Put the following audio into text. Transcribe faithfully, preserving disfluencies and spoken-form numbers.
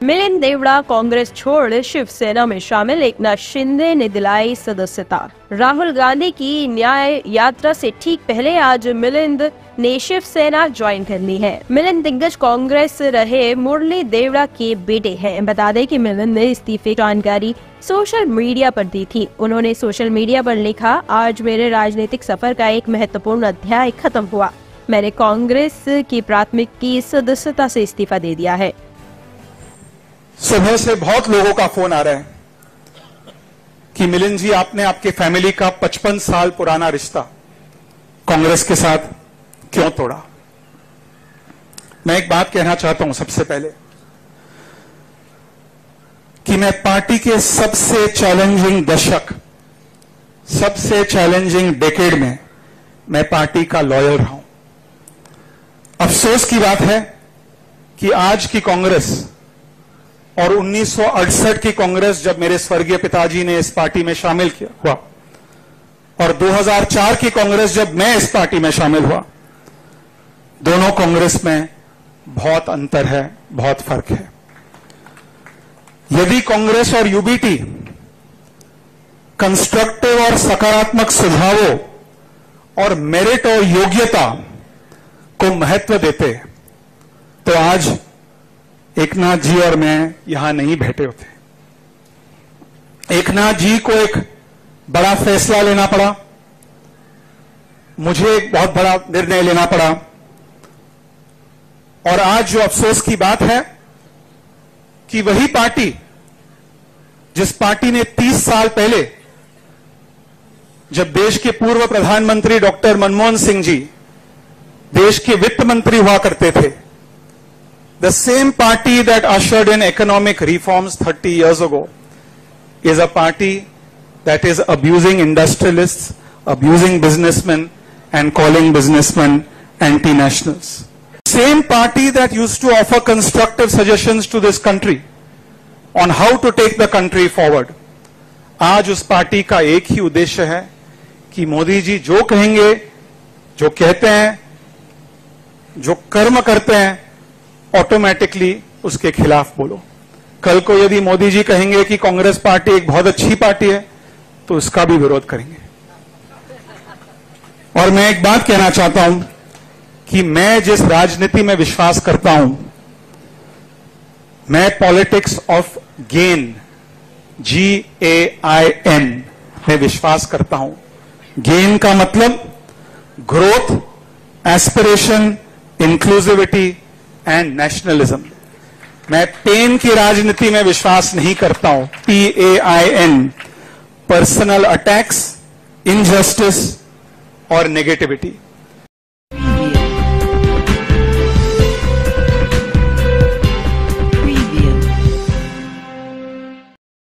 मिलिंद देवड़ा कांग्रेस छोड़ शिवसेना में शामिल, एकनाथ शिंदे ने दिलाई सदस्यता। राहुल गांधी की न्याय यात्रा से ठीक पहले आज मिलिंद ने शिवसेना ज्वाइन कर ली है। मिलिंद दिग्गज कांग्रेस रहे मुरली देवड़ा के बेटे हैं। बता दें कि मिलिंद ने इस्तीफे की जानकारी सोशल मीडिया पर दी थी। उन्होंने सोशल मीडिया पर लिखा, आज मेरे राजनीतिक सफर का एक महत्वपूर्ण अध्याय खत्म हुआ। मैंने कांग्रेस की प्राथमिक की सदस्यता से इस्तीफा दे दिया है। सुबह से बहुत लोगों का फोन आ रहा है कि मिलिंद जी, आपने आपके फैमिली का पचपन साल पुराना रिश्ता कांग्रेस के साथ क्यों तोड़ा। मैं एक बात कहना चाहता हूं सबसे पहले कि मैं पार्टी के सबसे चैलेंजिंग दशक, सबसे चैलेंजिंग डेकेड में मैं पार्टी का लॉयल रहा हूं। अफसोस की बात है कि आज की कांग्रेस और उन्नीस सौ अड़सठ की कांग्रेस, जब मेरे स्वर्गीय पिताजी ने इस पार्टी में शामिल किया हुआ, और दो हज़ार चार की कांग्रेस जब मैं इस पार्टी में शामिल हुआ, दोनों कांग्रेस में बहुत अंतर है, बहुत फर्क है। यदि कांग्रेस और यूबीटी कंस्ट्रक्टिव और सकारात्मक सुझावों और मेरिट और योग्यता को महत्व देते तो आज एकनाथ जी और मैं यहां नहीं बैठे होते। एकनाथ जी को एक बड़ा फैसला लेना पड़ा, मुझे एक बहुत बड़ा निर्णय लेना पड़ा, और आज जो अफसोस की बात है कि वही पार्टी जिस पार्टी ने तीस साल पहले, जब देश के पूर्व प्रधानमंत्री डॉक्टर मनमोहन सिंह जी देश के वित्त मंत्री हुआ करते थे, the same party that ushered in economic reforms thirty years ago is a party that is abusing industrialists, abusing businessmen, and calling businessmen anti-nationals. Same party that used to offer constructive suggestions to this country on how to take the country forward. आज उस party का एक ही उद्देश्य है कि मोदी जी जो कहेंगे, जो कहते हैं, जो कर्म करते हैं, ऑटोमेटिकली उसके खिलाफ बोलो। कल को यदि मोदी जी कहेंगे कि कांग्रेस पार्टी एक बहुत अच्छी पार्टी है, तो उसका भी विरोध करेंगे। और मैं एक बात कहना चाहता हूं कि मैं जिस राजनीति में विश्वास करता हूं, मैं politics of gain, G A I N में विश्वास करता हूं। गेन का मतलब growth, aspiration, inclusivity and nationalism. मैं पेन की राजनीति में विश्वास नहीं करता हूं, P A I N, personal attacks, injustice और नेगेटिविटी।